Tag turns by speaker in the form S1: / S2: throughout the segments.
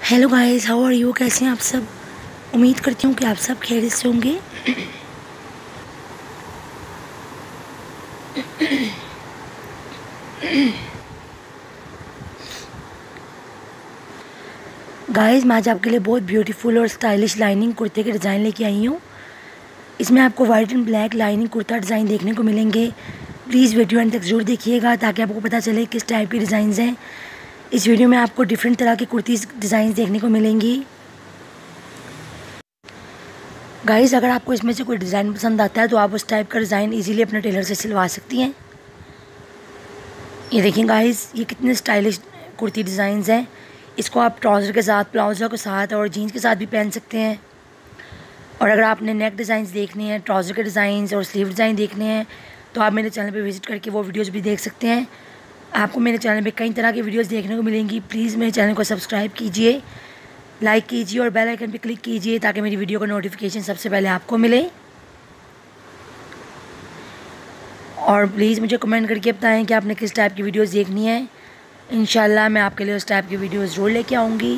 S1: Hello guys, how are you? कैसे हैं आप सब? उम्मीद करती हूँ कि आप सब खैरियत से होंगे। गाइस, मैं आज आपके लिए बहुत ब्यूटीफुल और स्टाइलिश लाइनिंग कुर्ते के डिज़ाइन लेके आई हूँ। इसमें आपको white and black lining kurta design देखने को मिलेंगे। प्लीज़ वीडियो एंड तक जरूर देखिएगा ताकि आपको पता चले किस टाइप के डिज़ाइंस हैं। इस वीडियो में आपको डिफरेंट तरह की कुर्ती डिज़ाइन देखने को मिलेंगी। गाइस, अगर आपको इसमें से कोई डिज़ाइन पसंद आता है तो आप उस टाइप का डिज़ाइन इजीली अपने टेलर से सिलवा सकती हैं। ये देखिए गाइस, ये कितने स्टाइलिश कुर्ती डिज़ाइंस हैं। इसको आप ट्राउज़र के साथ, प्लाजो के साथ और जीन्स के साथ भी पहन सकते हैं। और अगर आपने नेक डिज़ाइंस देखने हैं, ट्राउज़र के डिज़ाइंस और स्लीव डिज़ाइन देखने हैं तो आप मेरे चैनल पे विज़िट करके वो वीडियोस भी देख सकते हैं। आपको मेरे चैनल पे कई तरह की वीडियोस देखने को मिलेंगी। प्लीज़ मेरे चैनल को सब्सक्राइब कीजिए, लाइक कीजिए और बेल आइकन पे क्लिक कीजिए ताकि मेरी वीडियो का नोटिफिकेशन सबसे पहले आपको मिले। और प्लीज़ मुझे कमेंट करके बताएं कि आपने किस टाइप की वीडियोस देखनी है। इंशाल्लाह मैं आपके लिए उस टाइप की वीडियोस ज़रूर लेके आऊँगी।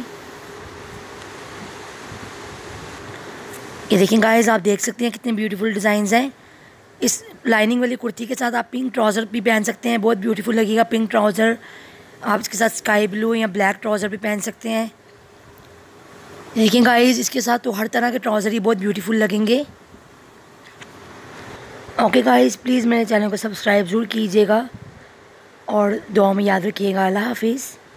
S1: ये देखिए गाइस, आप देख सकते हैं कितने ब्यूटीफुल डिज़ाइंस हैं। इस लाइनिंग वाली कुर्ती के साथ आप पिंक ट्राउज़र भी पहन सकते हैं, बहुत ब्यूटीफुल लगेगा पिंक ट्राउज़र। आप इसके साथ स्काई ब्लू या ब्लैक ट्राउज़र भी पहन सकते हैं। देखिए गाइस, इसके साथ तो हर तरह के ट्राउज़र ही बहुत ब्यूटीफुल लगेंगे। ओके गाइस, प्लीज़ मेरे चैनल को सब्सक्राइब ज़रूर कीजिएगा और दुआ में याद रखिएगा। अल्लाह हाफिज़।